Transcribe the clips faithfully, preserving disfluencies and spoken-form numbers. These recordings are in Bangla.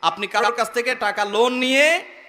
আপনি কারোর কাছ থেকে টাকা লোন নিয়ে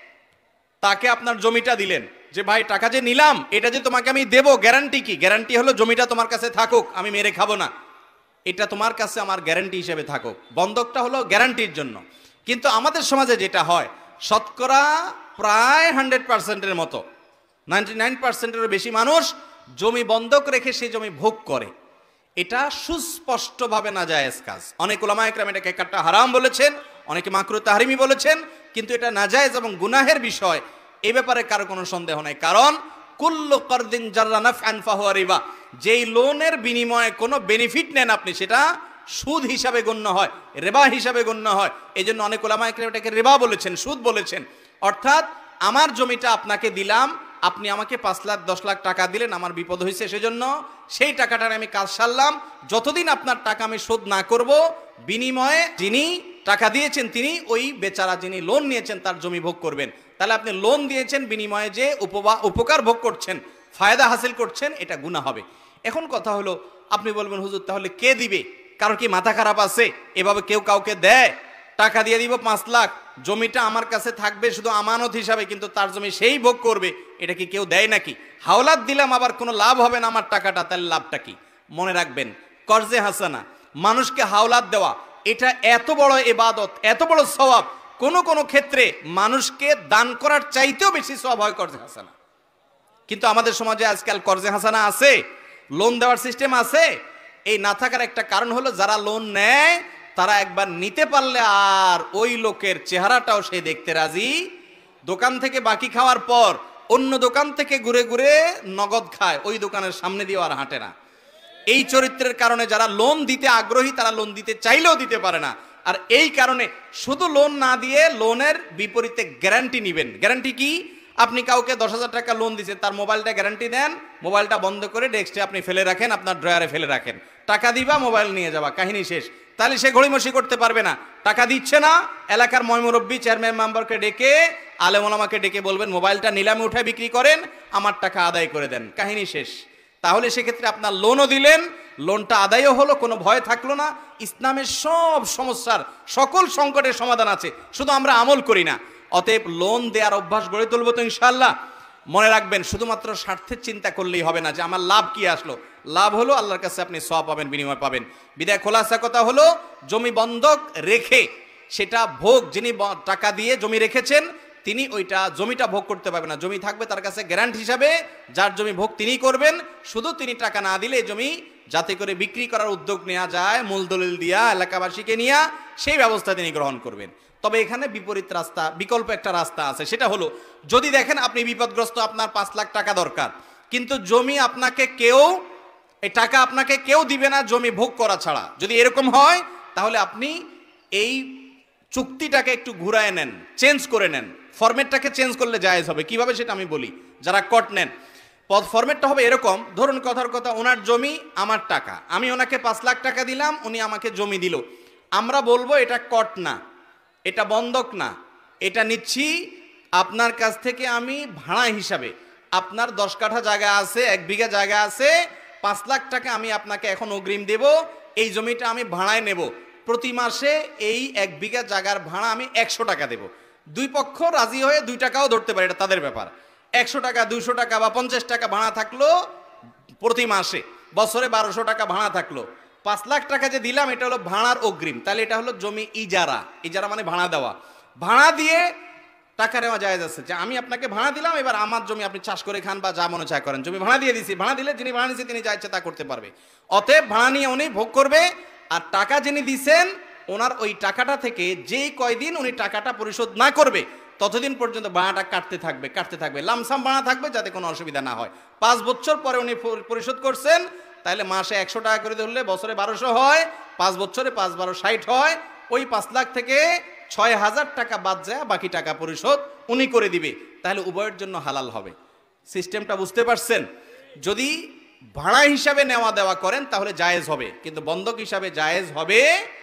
তাকে আপনার জমিটা দিলেন, যে ভাই টাকা যে নিলাম এটা যে তোমাকে আমি দেব, গ্যারান্টি কি? গ্যারান্টি হলো জমিটা তোমার কাছে থাকুক, আমি মেরে খাবো না, এটা তোমার কাছে আমার গ্যারান্টি হিসেবে থাকুক। বন্ধকটা হলো গ্যারান্টির জন্য। কিন্তু আমাদের সমাজে যেটা হয়, শতকরা প্রায় হান্ড্রেড পার্সেন্টের মতো, নাইনটি নাইন পার্সেন্টের বেশি মানুষ জমি বন্ধক রেখে সেই জমি ভোগ করে। এটা সুস্পষ্টভাবে নাজায়েজ কাজ। অনেক উলামা ইকরাম এটাকে একটা হারাম বলেছেন, অনেকে মাকরুহ তাহরিমি বলেছেন, কিন্তু এটা নাজায়েজ এবং গুনাহের বিষয়, এই ব্যাপারে কারো কোনো সন্দেহ নাই। কারণ কুল্লু কারদিন জাররা নাফআন ফাহুয়া রিবা, যেই লোনের বিনিময়ে কোনো বেনিফিট নেন আপনি, সেটা সুদ হিসাবে গণ্য হয়, রিবা হিসাবে গণ্য হয়। এই জন্য অনেক উলামা ইকরাম এটাকে রিবা বলেছেন, সুদ বলেছেন। অর্থাৎ আমার জমিটা আপনাকে দিলাম, আপনি আমাকে পাঁচ লাখ দশ লাখ টাকা দিলেন, আমার বিপদ হয়েছে সেজন্য সেই টাকাটার আমি কাজ সারলাম, যতদিন আপনার টাকা আমি শোধ না করব, বিনিময়ে যিনি টাকা দিয়েছেন তিনি ওই বেচারা যিনি লোন নিয়েছেন তার জমি ভোগ করবেন। তাহলে আপনি লোন দিয়েছেন, বিনিময়ে যে উপবা উপকার ভোগ করছেন, ফায়দা হাসিল করছেন, এটা গুনাহ হবে। এখন কথা হলো, আপনি বলবেন হুজুর তাহলে কে দিবে? কারোর কি মাথা খারাপ আছে? এভাবে কেউ কাউকে দেয়? টাকা দিয়ে দিব পাঁচ লাখ, জমিটা আমার কাছে থাকবে শুধু আমানত হিসাবে, কিন্তু তার জমি সেই ভোগ করবে, এটা কি কেউ দেয় নাকি? হাওলাত দিলাম, আবার কোনো লাভ হবে না আমার টাকাটা, তাহলে লাভটা কি? মনে রাখবেন, কর্জে হাসানা, মানুষকে হাওলাত দেওয়া, এটা এত বড় ইবাদত, এত বড় সওয়াব, কোন কোন ক্ষেত্রে মানুষকে দান করার চাইতেও বেশি সওয়াব হয় কর্জে হাসানা। কিন্তু আমাদের সমাজে আজকাল কর্জে হাসানা আছে, লোন দেওয়ার সিস্টেম আছে। এই না থাকার একটা কারণ হলো, যারা লোন নেয় তারা একবার নিতে পারলে আর ওই লোকের চেহারাটাও সে দেখতে রাজি। দোকান থেকে বাকি খাওয়ার পর অন্য দোকান থেকে ঘুরে ঘুরে নগদ খায়, ওই দোকানের সামনে দিয়ে আর হাঁটে না। এই চরিত্রের কারণে যারা লোন দিতে আগ্রহী তারা লোন দিতে চাইলেও দিতে পারে না। আর এই কারণে শুধু লোন না দিয়ে লোনের বিপরীতে গ্যারান্টি নিবেন। গ্যারান্টি কি? আপনি কাউকে দশ হাজার টাকা লোন দিচ্ছেন, তার মোবাইলটা গ্যারান্টি দেন, মোবাইলটা বন্ধ করে ডেস্কে আপনি ফেলে রাখেন, আপনার ড্রয়ারে ফেলে রাখেন, টাকা দিবা মোবাইল নিয়ে যাবা, কাহিনী শেষ। তাহলে সে ঘড়িমসি করতে পারবে না। টাকা দিচ্ছে না, এলাকার ময়মুরব্বী চেয়ারম্যান মেম্বারকে ডেকে, আলেম ওলামাকে ডেকে বলবেন মোবাইলটা নিলামে উঠে বিক্রি করেন, আমার টাকা আদায় করে দেন, কাহিনী শেষ। তাহলে সেক্ষেত্রে আপনার লোনও দিলেন, লোনটা আদায়ও হলো, কোনো ভয় থাকলো না। ইসলামের সব সমস্যার, সকল সংকটের সমাধান আছে, শুধু আমরা আমল করি না। অতএব লোন দেওয়ার অভ্যাস গড়ে তুলবো তো ইনশাআল্লাহ। মনে রাখবেন, শুধুমাত্র স্বার্থের চিন্তা করলেই হবে না, যে আমার লাভ কি আসলো। লাভ হলো আল্লাহর কাছে আপনি সওয়াব পাবেন, বিনিময় পাবেন। বিদায় খোলাসা কথা হলো, জমি বন্ধক রেখে সেটা ভোগ, যিনি টাকা দিয়ে জমি রেখেছেন তিনি ওইটা জমিটা ভোগ করতে পারবেন না। জমি থাকবে তার কাছে গ্যারান্টি হিসাবে, যার জমি ভোগ তিনিই করবেন। শুধু তিনি টাকা না দিলে জমি যাতে করে বিক্রি করার উদ্যোগ নেওয়া যায়, মূল দলিল দিয়া এলাকাবাসীকে নিয়ে, সেই ব্যবস্থা তিনি গ্রহণ করবেন। তবে এখানে বিপরীত রাস্তা, বিকল্প একটা রাস্তা আছে। সেটা হলো, যদি দেখেন আপনি বিপদগ্রস্ত, আপনার পাঁচ লাখ টাকা দরকার, কিন্তু জমি আপনাকে কেউ, এই টাকা আপনাকে কেউ দিবে না জমি ভোগ করা ছাড়া, যদি এরকম হয়, তাহলে আপনি এই চুক্তিটাকে একটু ঘুরায় নেন, চেঞ্জ করে নেন। ফরম্যাটটাকে চেঞ্জ করলে জায়েজ হবে। কিভাবে সেটা আমি বলি। যারা কট নেন, পদ ফরম্যাটটা হবে এরকম, ধরুন কথার কথা, ওনার জমি আমার টাকা, আমি ওনাকে পাঁচ লাখ টাকা দিলাম, উনি আমাকে জমি দিল। আমরা বলবো এটা কট না, এটা বন্ধক না, এটা নিচ্ছি আপনার কাছ থেকে আমি ভাড়া হিসাবে। আপনার দশ কাঠা জায়গা আছে, এক বিঘা জায়গা আছে, পাঁচ লাখ টাকা আমি আপনাকে এখন অগ্রিম দেব, এই জমিটা আমি ভাড়ায় নেব। প্রতি মাসে এই এক বিঘা জায়গার ভাড়া আমি একশো টাকা দেব। দুই পক্ষ রাজি হয়ে দুই টাকাও ধরতে পারে, এটা তাদের ব্যাপার। একশো টাকা, দুইশো টাকা বা পঞ্চাশ টাকা ভাড়া থাকলো প্রতি মাসে, বছরে বারোশো টাকা ভাড়া থাকলো। পাঁচ লাখ টাকা যে দিলাম এটা হলো ভাড়ার অগ্রিম, তাহলে এটা হলো জমি ইজারা। ইজারা মানে ভাড়া দেওয়া। ভাড়া দিয়ে টাকা নেওয়া জায়েজ আছে, যে আমি আপনাকে ভাড়া দিলাম, এবার আমার জমি আপনি চাষ করে খান বা যা মনে চায় করেন, জমি ভাড়া দিয়ে দিছি। ভাড়া দিলে যিনি ভাড়া নিয়েছে তিনি যা ইচ্ছা তা করতে পারবে। অতএব ভাড়া নিয়ে উনি ভোগ করবে, আর টাকা যিনি দিছেন ওনার ওই টাকাটা থেকে যেই কয়দিন উনি টাকাটা পরিশোধ না করবে ততদিন পর্যন্ত ভাড়াটা কাটতে থাকবে, কাটতে থাকবে, লামসাম ভাড়া থাকবে, যাতে কোনো অসুবিধা না হয়। পাঁচ বছর পরে উনি পরিশোধ করছেন, তাহলে মাসে একশো টাকা করে ধরলে বছরে বারোশো হয়, পাঁচ বছরে পাঁচ বারো ষাট হয়। ওই পাঁচ লাখ থেকে ছয় হাজার টাকা বাদ যায়, বাকি টাকা পরিশোধ উনি করে দিবে। তাহলে উভয়ের জন্য হালাল হবে। সিস্টেমটা বুঝতে পারছেন? যদি ভাড়া হিসাবে নেওয়া দেওয়া করেন তাহলে জায়েজ হবে, কিন্তু বন্ধক হিসাবে জায়েজ হবে